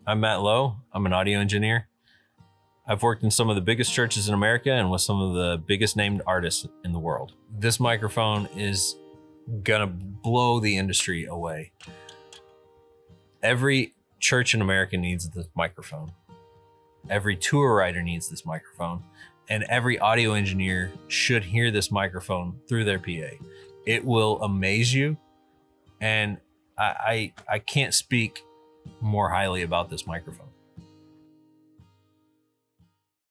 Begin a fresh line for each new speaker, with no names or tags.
I'm Matt Lowe. I'm an audio engineer. I've worked in some of the biggest churches in America and with some of the biggest named artists in the world. This microphone is gonna blow the industry away. Every church in America needs this microphone. Every tour rider needs this microphone. And every audio engineer should hear this microphone through their PA. It will amaze you. And I can't speak more highly about this microphone.